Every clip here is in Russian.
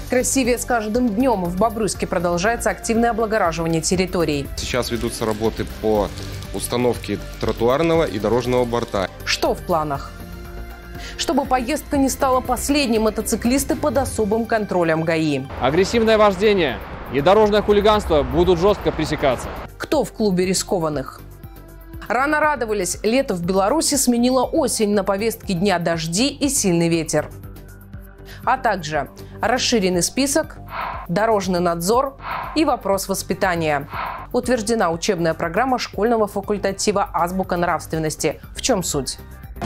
Красивее с каждым днем. В Бобруйске продолжается активное облагораживание территорий. Сейчас ведутся работы по установке тротуарного и дорожного борта. Что в планах? Чтобы поездка не стала последней, мотоциклисты под особым контролем ГАИ. Агрессивное вождение и дорожное хулиганство будут жестко пресекаться. Кто в клубе рискованных? Рано радовались. Лето в Беларуси сменило осень. На повестке дня дожди и сильный ветер. А также расширенный список, дорожный надзор и вопрос воспитания. Утверждена учебная программа школьного факультатива «Азбука нравственности». В чем суть?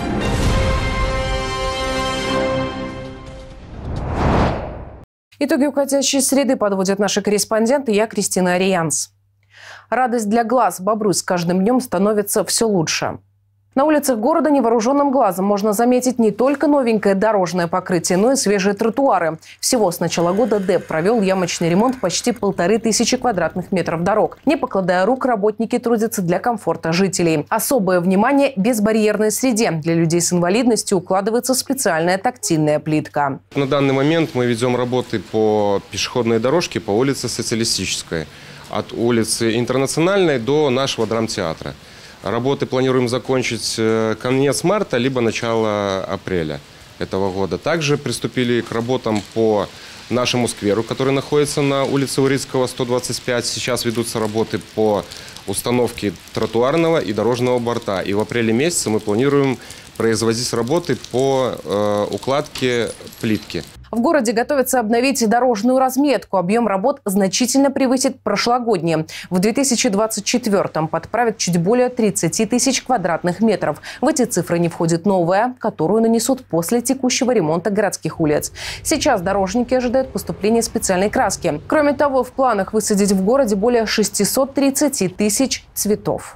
Итоги уходящей среды подводят наши корреспонденты. Я Кристина Ариянс. Радость для глаз. Бобруйск с каждым днем становится все лучше. На улицах города невооруженным глазом можно заметить не только новенькое дорожное покрытие, но и свежие тротуары. Всего с начала года ДЭП провел ямочный ремонт почти 1500 квадратных метров дорог. Не покладая рук, работники трудятся для комфорта жителей. Особое внимание – безбарьерной среде. Для людей с инвалидностью укладывается специальная тактильная плитка. На данный момент мы ведем работы по пешеходной дорожке по улице Социалистической. От улицы Интернациональной до нашего драмтеатра. Работы планируем закончить конец марта, либо начало апреля этого года. Также приступили к работам по нашему скверу, который находится на улице Урицкого, 125. Сейчас ведутся работы по установке тротуарного и дорожного борта. И в апреле месяце мы планируем производить работы по укладке плитки. В городе готовятся обновить дорожную разметку. Объем работ значительно превысит прошлогодние. В 2024-м подправят чуть более 30 тысяч квадратных метров. В эти цифры не входит новая, которую нанесут после текущего ремонта городских улиц. Сейчас дорожники ожидают поступления специальной краски. Кроме того, в планах высадить в городе более 630 тысяч цветов.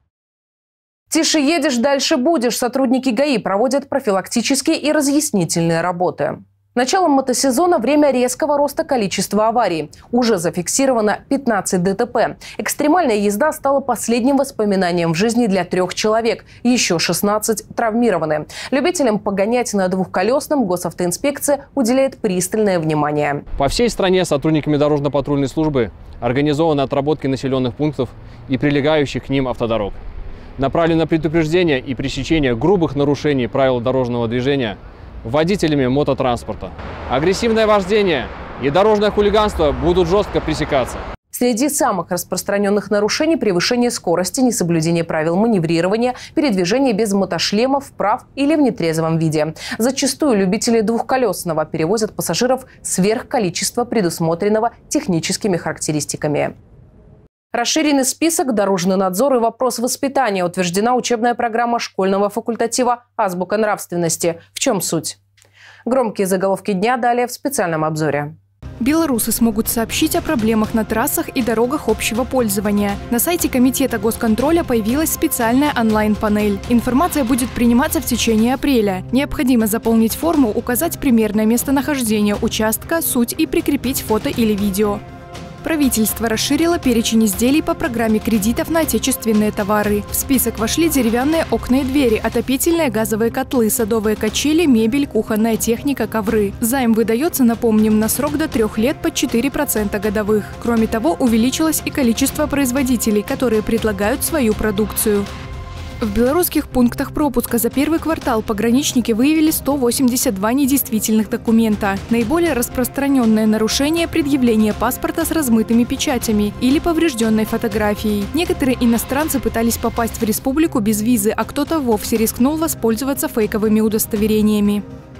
«Тише едешь, дальше будешь». Сотрудники ГАИ проводят профилактические и разъяснительные работы. Началом мотосезона время резкого роста количества аварий. Уже зафиксировано 15 ДТП. Экстремальная езда стала последним воспоминанием в жизни для 3 человек. Еще 16 травмированы. Любителям погонять на двухколесном госавтоинспекция уделяет пристальное внимание. По всей стране сотрудниками дорожно-патрульной службы организованы отработки населенных пунктов и прилегающих к ним автодорог. Направлены на предупреждение и пресечение грубых нарушений правил дорожного движения водителями мототранспорта. Агрессивное вождение и дорожное хулиганство будут жестко пресекаться. Среди самых распространенных нарушений – превышение скорости, несоблюдение правил маневрирования, передвижение без мотошлемов, прав или в нетрезвом виде. Зачастую любители двухколесного перевозят пассажиров сверх количества, предусмотренного техническими характеристиками. Расширенный список, дорожный надзор и вопрос воспитания. Утверждена учебная программа школьного факультатива «Азбука нравственности». В чем суть? Громкие заголовки дня далее в специальном обзоре. Белорусы смогут сообщить о проблемах на трассах и дорогах общего пользования. На сайте Комитета госконтроля появилась специальная онлайн-панель. Информация будет приниматься в течение апреля. Необходимо заполнить форму, указать примерное местонахождение участка, суть и прикрепить фото или видео. Правительство расширило перечень изделий по программе кредитов на отечественные товары. В список вошли деревянные окна и двери, отопительные газовые котлы, садовые качели, мебель, кухонная техника, ковры. Займ выдается, напомним, на срок до 3 лет под 4% годовых. Кроме того, увеличилось и количество производителей, которые предлагают свою продукцию. В белорусских пунктах пропуска за первый квартал пограничники выявили 182 недействительных документа. Наиболее распространенное нарушение – предъявление паспорта с размытыми печатями или поврежденной фотографией. Некоторые иностранцы пытались попасть в республику без визы, а кто-то вовсе рискнул воспользоваться фейковыми удостоверениями.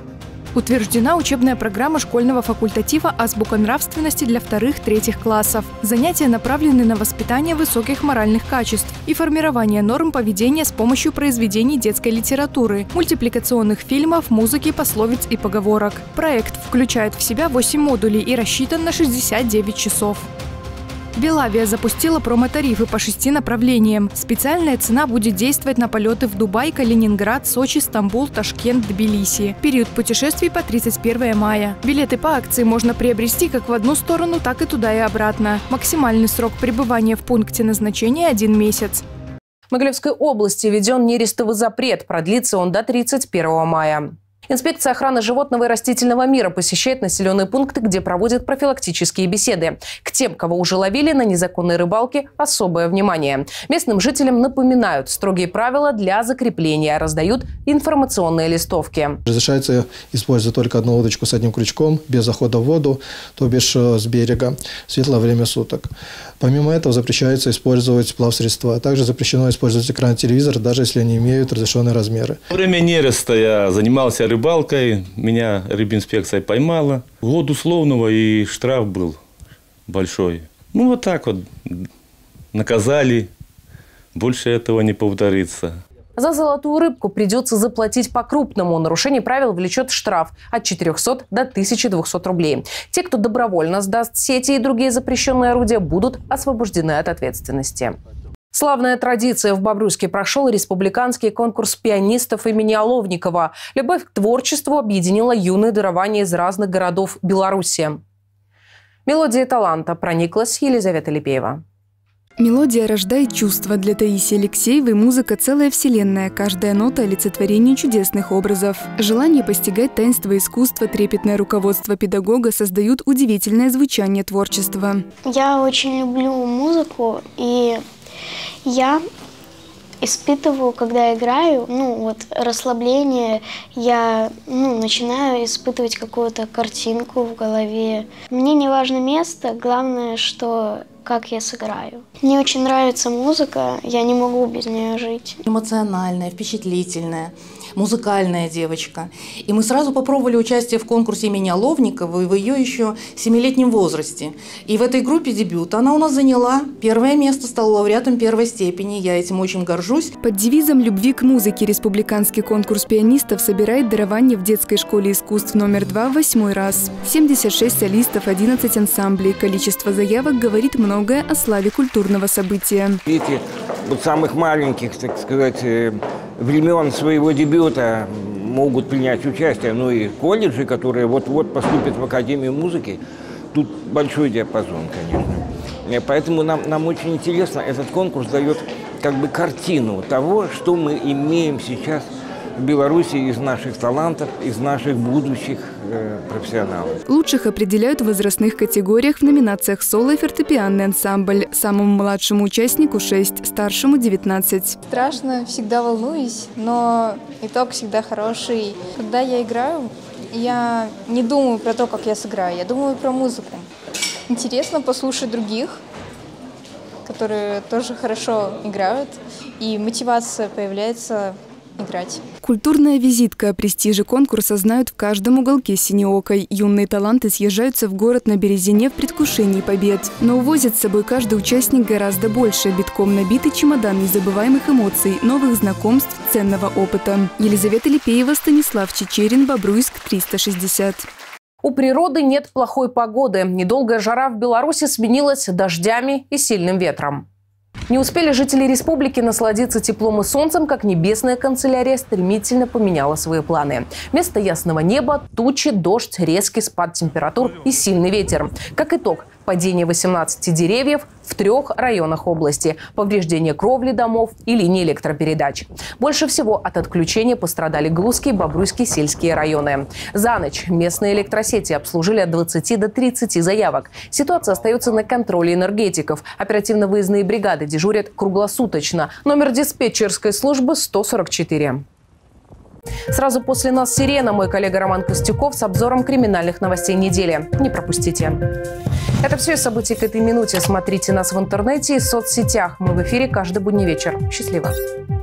Утверждена учебная программа школьного факультатива «Азбука нравственности» для 2-3 классов. Занятия направлены на воспитание высоких моральных качеств и формирование норм поведения с помощью произведений детской литературы, мультипликационных фильмов, музыки, пословиц и поговорок. Проект включает в себя 8 модулей и рассчитан на 69 часов. Белавия запустила промо-тарифы по 6 направлениям. Специальная цена будет действовать на полеты в Дубай, Калининград, Сочи, Стамбул, Ташкент, Тбилиси. Период путешествий по 31 мая. Билеты по акции можно приобрести как в одну сторону, так и туда и обратно. Максимальный срок пребывания в пункте назначения – 1 месяц. В Могилевской области введен нерестовый запрет. Продлится он до 31 мая. Инспекция охраны животного и растительного мира посещает населенные пункты, где проводят профилактические беседы. К тем, кого уже ловили на незаконной рыбалке, особое внимание. Местным жителям напоминают строгие правила для закрепления, раздают информационные листовки. Разрешается использовать только одну удочку с одним крючком, без захода в воду, то бишь с берега, в светлое время суток. Помимо этого запрещается использовать плавсредства. Также запрещено использовать экран телевизора, даже если они имеют разрешенные размеры. Во время нереста я занимался рыбалкой, меня рыбинспекция поймала. Год условного и штраф был большой. Ну вот так вот наказали, больше этого не повторится. За золотую рыбку придется заплатить по-крупному. Нарушение правил влечет штраф от 400 до 1200 рублей. Те, кто добровольно сдаст сети и другие запрещенные орудия, будут освобождены от ответственности. Славная традиция. В Бобруйске прошел республиканский конкурс пианистов имени Оловникова. Любовь к творчеству объединила юные дарования из разных городов Беларуси. Мелодия таланта прониклась Елизавета Липеева. Мелодия рождает чувства. Для Таисии Алексеевой музыка – целая вселенная. Каждая нота – олицетворение чудесных образов. Желание постигать таинство искусства, трепетное руководство педагога создают удивительное звучание творчества. Я очень люблю музыку, и я испытываю, когда играю, расслабление, я начинаю испытывать какую-то картинку в голове. Мне не важно место, главное, как я сыграю. Мне очень нравится музыка, я не могу без нее жить. Эмоциональная, впечатлительная, музыкальная девочка. И мы сразу попробовали участие в конкурсе имени Оловникова в ее еще 7-летнем возрасте. И в этой группе дебют она у нас заняла первое место, стала лауреатом первой степени. Я этим очень горжусь. Под девизом «Любви к музыке» республиканский конкурс пианистов собирает дарование в детской школе искусств номер 2 в 8-й раз. 76 солистов, 11 ансамблей. Количество заявок говорит многое о славе культурного события. Дети самых маленьких, так сказать, времен своего дебюта могут принять участие. Ну и колледжи, которые вот-вот поступят в Академию музыки, тут большой диапазон, конечно. Поэтому нам очень интересно, этот конкурс дает как бы картину того, что мы имеем сейчас в Беларуси из наших талантов, из наших будущих профессионалов. Лучших определяют в возрастных категориях в номинациях «Соло» и «Фортепианный ансамбль». Самому младшему участнику 6, старшему 19. Страшно, всегда волнуюсь, но итог всегда хороший. Когда я играю, я не думаю про то, как я сыграю, я думаю про музыку. Интересно послушать других, которые тоже хорошо играют, и мотивация появляется играть. Культурная визитка. О престиже конкурса знают в каждом уголке Синеокой. Юные таланты съезжаются в город на Березине в предвкушении побед. Но увозят с собой каждый участник гораздо больше. Битком набитый чемодан незабываемых эмоций, новых знакомств, ценного опыта. Елизавета Липеева, Станислав Чечерин, Бобруйск, 360. У природы нет плохой погоды. Недолгая жара в Беларуси сменилась дождями и сильным ветром. Не успели жители республики насладиться теплом и солнцем, как небесная канцелярия стремительно поменяла свои планы. Вместо ясного неба – тучи, дождь, резкий спад температур и сильный ветер. Как итог – падение 18 деревьев в 3 районах области, повреждение кровли домов и линий электропередач. Больше всего от отключения пострадали Глузские и Бобруйские сельские районы. За ночь местные электросети обслужили от 20 до 30 заявок. Ситуация остается на контроле энергетиков. Оперативно-выездные бригады дежурят круглосуточно. Номер диспетчерской службы 144. Сразу после нас «Сирена». Мой коллега Роман Костюков с обзором криминальных новостей недели. Не пропустите. Это все из событий к этой минуте. Смотрите нас в интернете и соцсетях. Мы в эфире каждый будний вечер. Счастливо.